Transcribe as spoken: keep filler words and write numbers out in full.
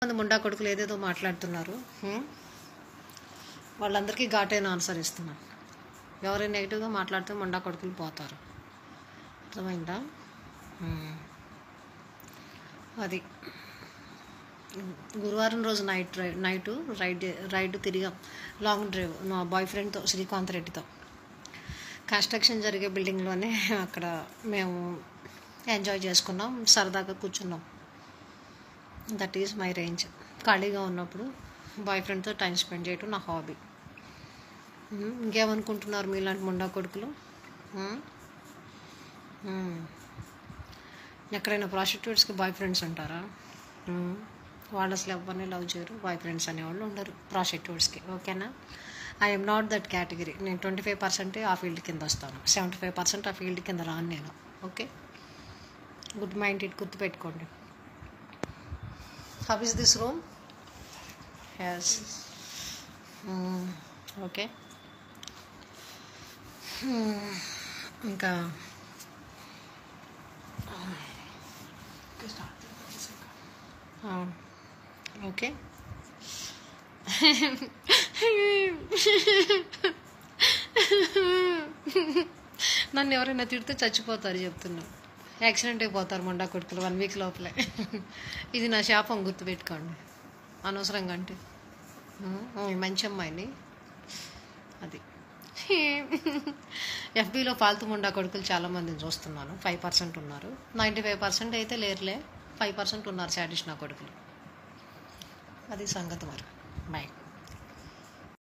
మంది ముండా కొడుకులు ఏదేదో మాట్లాడుతున్నారు. వాళ్ళందరికీ ఘాటైన ఆన్సర్ ఇస్తున్నాను. ఎవరైనా నెగిటివ్గా మాట్లాడితే ముండా కొడుకులు పోతారు. అర్థమైందా? అది గురువారం రోజు night ride night ride ride తిరిగాం. లాంగ్ డ్రైవ్ మా బాయ్ ఫ్రెండ్తో, శ్రీకాంత్ రెడ్డితో. కన్స్ట్రక్షన్ జరిగే బిల్డింగ్లోనే అక్కడ మేము ఎంజాయ్ చేసుకున్నాం, సరదాగా కూర్చున్నాం. That is my range. ఖాళీగా ఉన్నప్పుడు బాయ్ ఫ్రెండ్తో టైం స్పెండ్ చేయటం నా హాబీ. ఇంకేమనుకుంటున్నారు మీలాంటి ముండా కొడుకులు? ఎక్కడైనా ప్రాస్టిట్యూట్స్కి బాయ్ ఫ్రెండ్స్ ఉంటారా? వాళ్ళు అసలు ఎవరిని లవ్ చేయరు, బాయ్ ఫ్రెండ్స్ అనేవాళ్ళు ఉండరు ప్రాస్టిట్యూట్స్కి. ఓకేనా? I'm not that category. నేను ట్వంటీ ఫైవ్ పర్సెంటే ఆ ఫీల్డ్ కింద వస్తాను, సెవెంటీ ఫైవ్ పర్సెంట్ ఆ ఫీల్డ్ కింద రాను నేను. ఓకే, గుడ్ మైండ్ ఇట్ గుర్తుపెట్టుకోండి. How is this room? Yes. Okay, ఇంకా ఓకే. నన్ను ఎవరైనా తిడితే చచ్చిపోతారు చెప్తున్నా. యాక్సిడెంట్ అయిపోతారు ముండా కొడుకులు వన్ వీక్ లోపలే. ఇది నా శాపం, గుర్తుపెట్టుకోండి. అనవసరంగా అంటే మంచి అమ్మాయిని అది. ఎఫ్బీలో ఫాల్తు ముండా కొడుకులు చాలామందిని చూస్తున్నాను. ఫైవ్ పర్సెంట్ ఉన్నారు. నైంటీ ఫైవ్ పర్సెంట్ అయితే లేరులే, ఫైవ్ పర్సెంట్ ఉన్నారు శాడిస్ట్ నా కొడుకులు. అది సంగతి మరి. బాయ్.